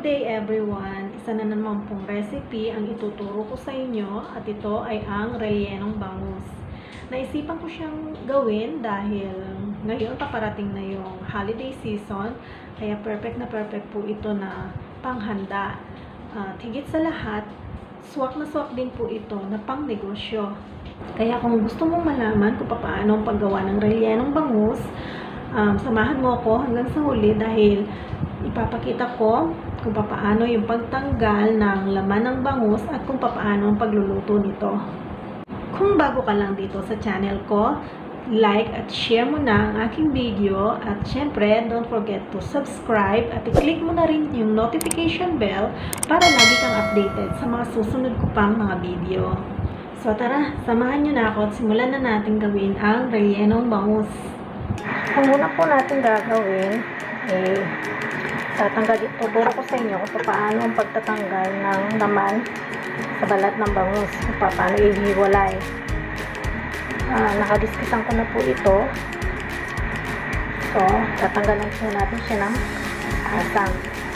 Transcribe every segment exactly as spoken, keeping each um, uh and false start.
Good day everyone! Isa na naman pong recipe ang ituturo ko sa inyo at ito ay ang rellenong bangus. Naisipan ko siyang gawin dahil ngayon paparating na yung holiday season, kaya perfect na perfect po ito na panghanda. At higit sa lahat, swak na swak din po ito na pang negosyo. Kaya kung gusto mong malaman kung paano ang paggawa ng rellenong bangus, um, samahan mo ako hanggang sa huli dahil ipapakita ko kung paano yung pagtanggal ng laman ng bangus at kung paano ang pagluluto nito. Kung bago ka lang dito sa channel ko, like at share mo na ang aking video at syempre don't forget to subscribe at i-click mo na rin yung notification bell para lagi kang updated sa mga susunod ko pang mga video. So tara, samahan nyo na ako at simulan na natin gawin ang rellenong bangus. Ang una po natin gagawin eh tatanggal ito. Turo ko sa inyo kung paano ang pagtatanggal ng laman sa balat ng bangus, kung paano i-hiwalay. Ah, nakadiskisan ko na po ito. So, tatanggalan po natin siya ng asang.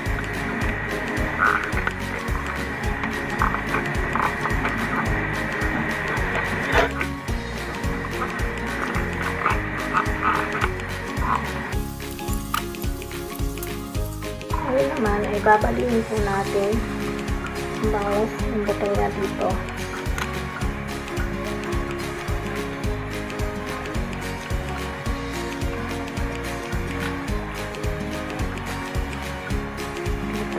Ngayon naman ay babaliin po natin ang bangus, yung butong niya dito. Dito.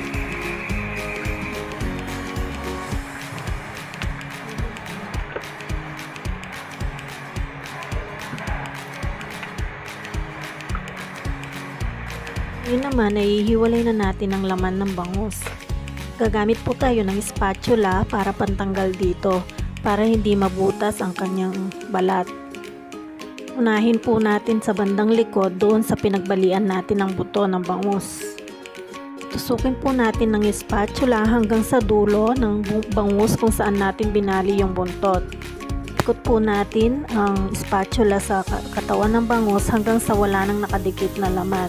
Ngayon naman ay hiwalay na natin ang laman ng bangus. Gagamit po tayo ng spatula para pantanggal dito para hindi mabutas ang kanyang balat. Unahin po natin sa bandang likod doon sa pinagbalian natin ng buto ng bangus. Tusukin po natin ng spatula hanggang sa dulo ng bangus kung saan natin binali yung buntot. Ikot po natin ang spatula sa katawan ng bangus hanggang sa wala nang nakadikit na laman.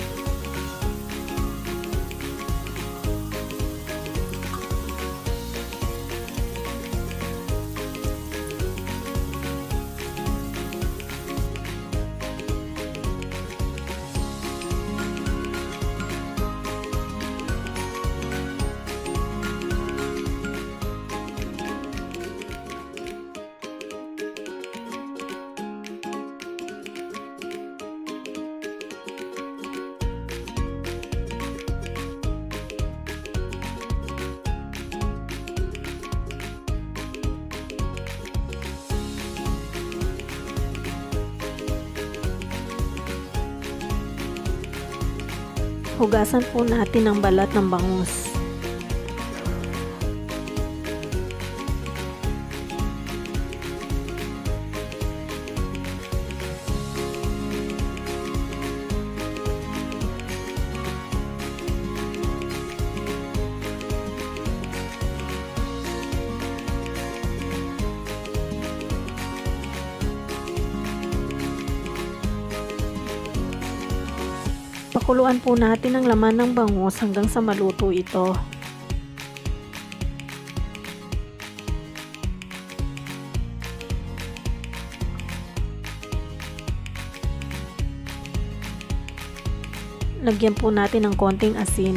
Hugasan po natin ang balat ng bangus. Pakuluan po natin ang laman ng bangus hanggang sa maluto ito. Lagyan po natin ng konting asin.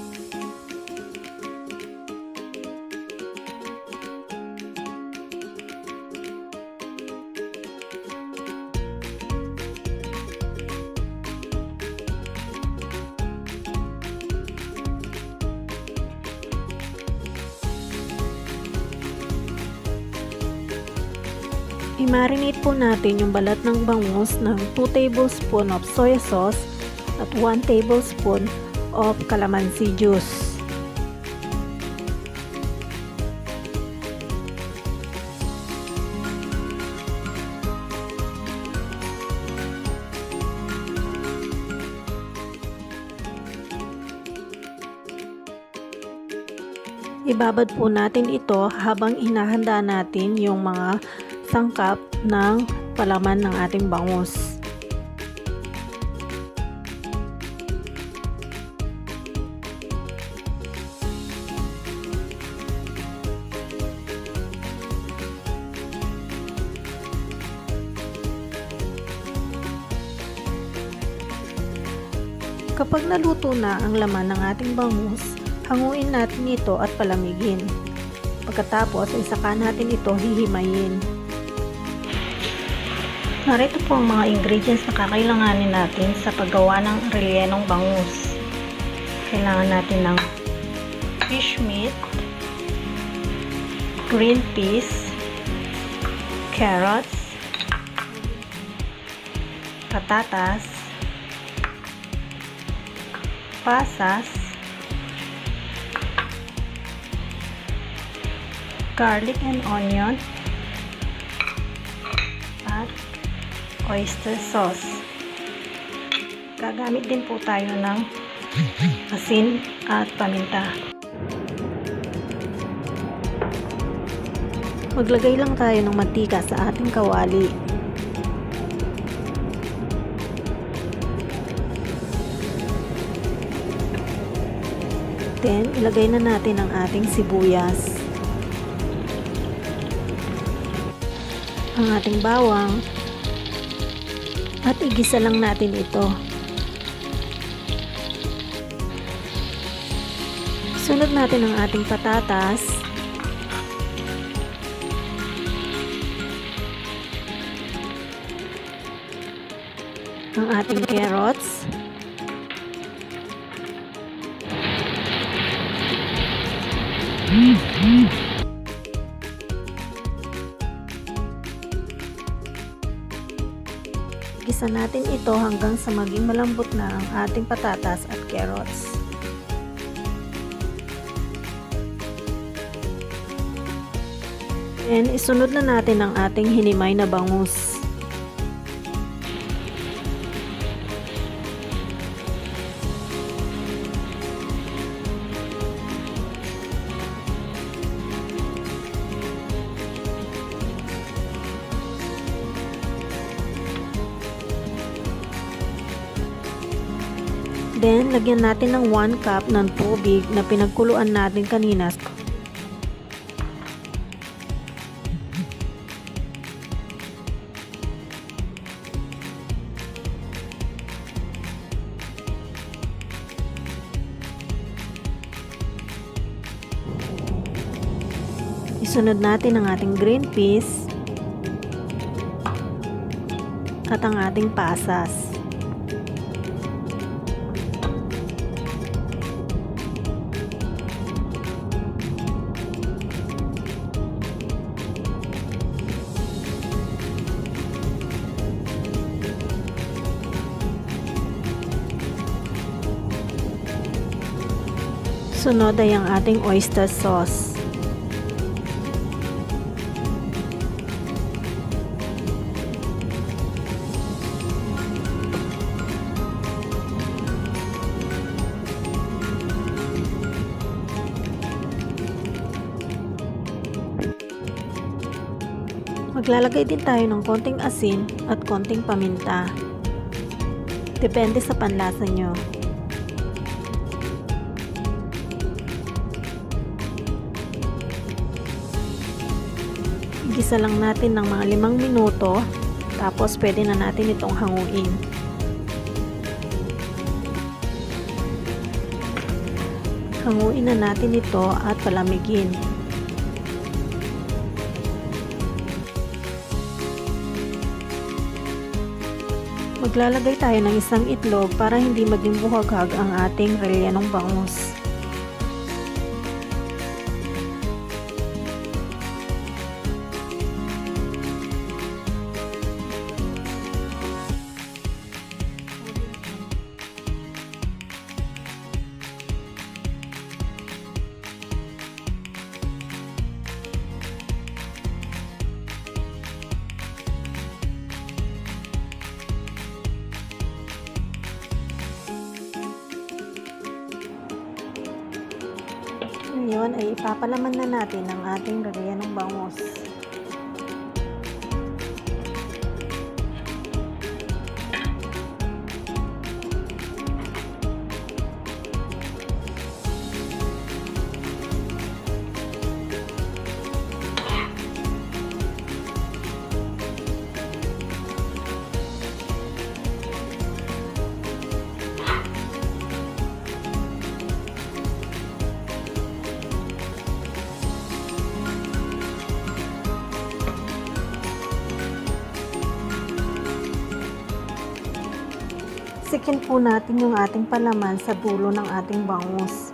I-marinate po natin yung balat ng bangus ng two tablespoons of soy sauce at one tablespoon of calamansi juice. Ibabad po natin ito habang hinahanda natin yung mga sangkap ng palaman ng ating bangus. Kapag naluto na ang laman ng ating bangus, hanguin natin ito at palamigin. Pagkatapos ay saka natin ito hihimayin. Narito po ang mga ingredients na kakailanganin natin sa paggawa ng rellenong bangus. Kailangan natin ng fish meat, green peas, carrots, patatas, pasas, garlic and onion, at oyster sauce. Gagamit din po tayo ng asin at paminta. Maglagay lang tayo ng mantika sa ating kawali. Then, ilagay na natin ang ating sibuyas, ang ating bawang, at igisa lang natin ito. Sunod natin ang ating patatas, ang ating carrots, gisa natin ito hanggang sa maging malambot na ang ating patatas at carrots. And isunod na natin ang ating hinimay na bangus. Then, lagyan natin ng one cup ng tubig na pinagkuluan natin kanina. Isunod natin ang ating green peas at ang ating pasas. Sunod ay ang ating oyster sauce. Maglalagay din tayo ng konting asin at konting paminta. Depende sa panlasa nyo. Igisa lang natin ng mga limang minuto, tapos pwede na natin itong hanguin. Hanguin na natin ito at palamigin. Maglalagay tayo ng isang itlog para hindi maging buhaghag ang ating rellenong bangus. Ngayon ay ipapalaman na natin ang ating rellenong bangus. Titikin po natin yung ating palaman sa dulo ng ating bangus.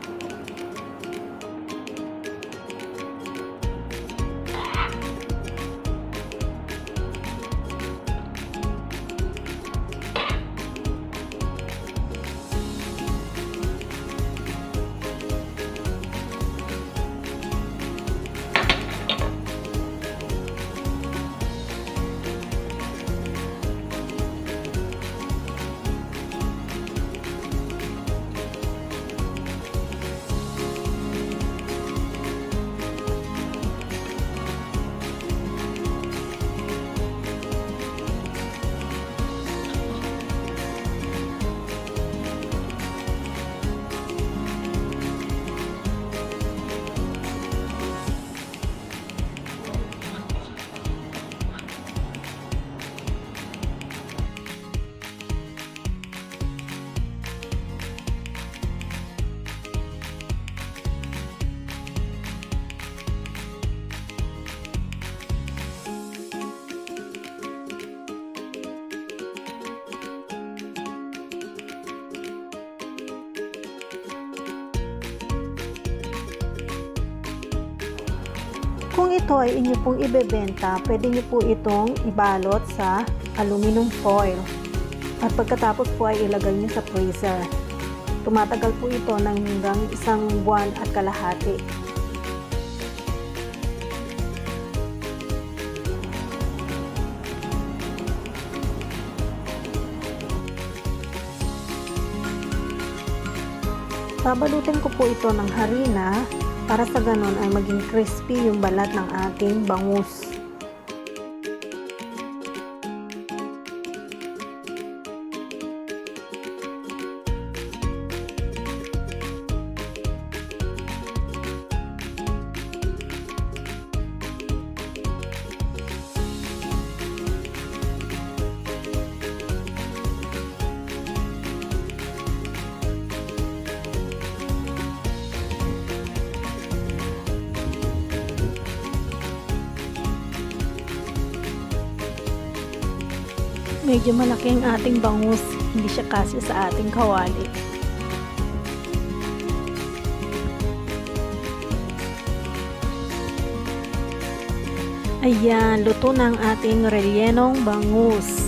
Kung ito ay inyo pong ibebenta, pwede nyo po itong ibalot sa aluminum foil. At pagkatapos po ay ilagay nyo sa freezer. Tumatagal po ito ng hanggang isang buwan at kalahati. Babalutin ko po ito ng harina para sa ganon ay maging crispy yung balat ng ating bangus. Medyo malaki ang ating bangus, hindi siya kasya sa ating kawali. Ayan, luto na ang ating rellenong bangus.